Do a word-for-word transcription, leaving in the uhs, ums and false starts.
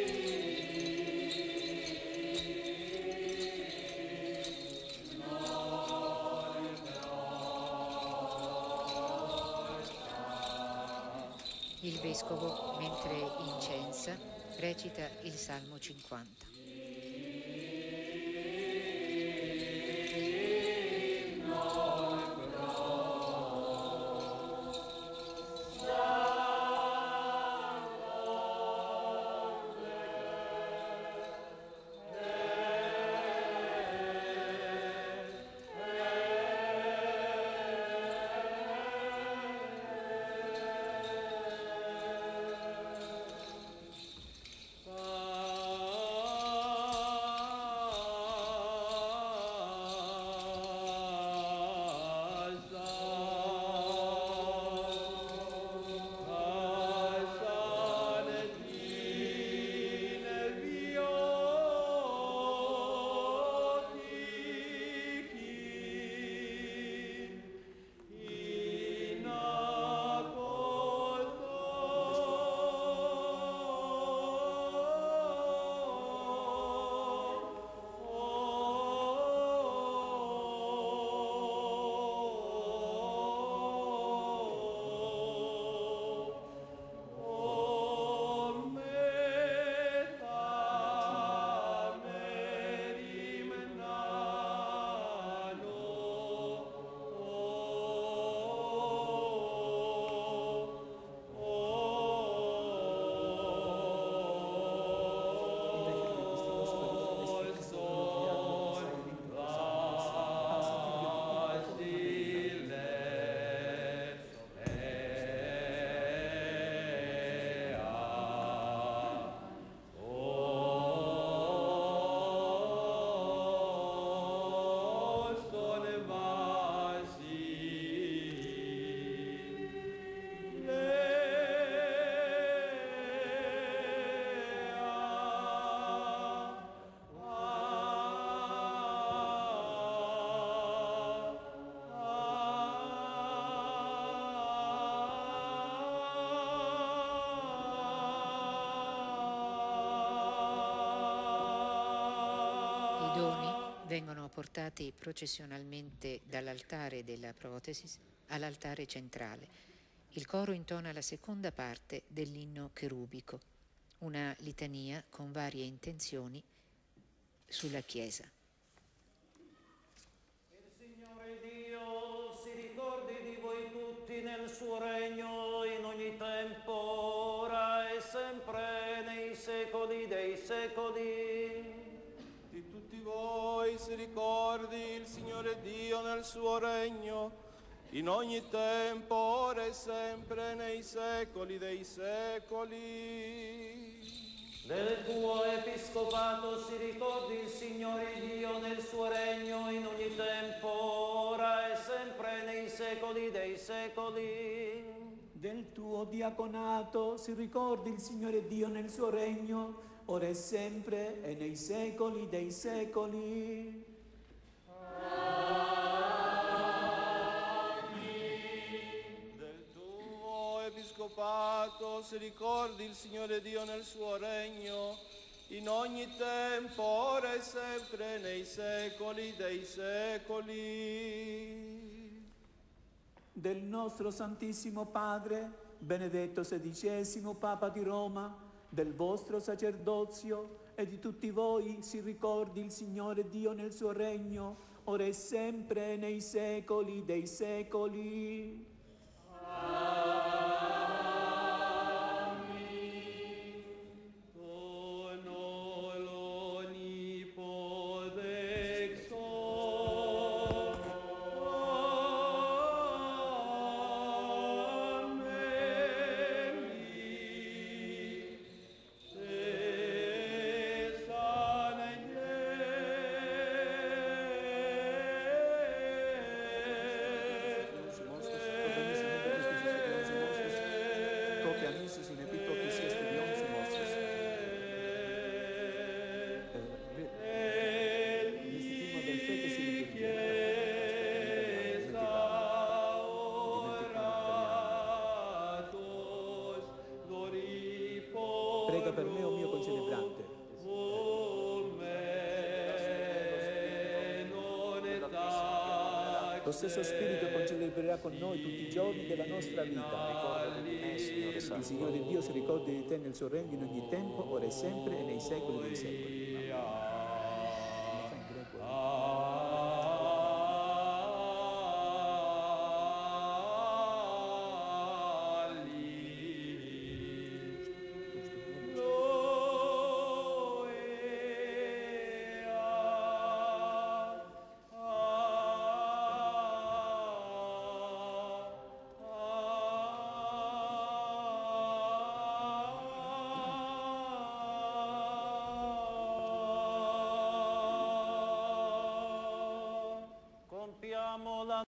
Il Vescovo, mentre incensa, recita il Salmo cinquanta. Amen. vengono portati processionalmente dall'altare della protesis all'altare centrale. Il coro intona la seconda parte dell'inno cherubico, una litania con varie intenzioni sulla Chiesa. Il Signore Dio si ricordi di voi tutti nel suo regno in ogni tempo, ora e sempre nei secoli dei secoli. Di tutti voi si ricordi il Signore Dio nel suo regno, in ogni tempo, ora e sempre, nei secoli dei secoli. Del tuo episcopato si ricordi il Signore Dio nel suo regno in ogni tempo, ora e sempre, nei secoli dei secoli. Del tuo diaconato si ricordi il Signore Dio nel suo regno, ora e sempre e nei secoli dei secoli. Del tuo episcopato si ricordi il Signore Dio nel suo regno, in ogni tempo, ora e sempre, nei secoli dei secoli. Del nostro Santissimo Padre, Benedetto sedicesimo, Papa di Roma, del vostro sacerdozio e di tutti voi si ricordi il Signore Dio nel suo regno, ora e sempre nei secoli dei secoli. Prega per me, o mio concelebrante. Lo stesso Spirito concelebrerà con noi tutti i giorni della nostra vita. Il Signore Dio si ricordi di te nel suo regno in ogni tempo, ora e sempre e nei secoli dei secoli. Compiamo la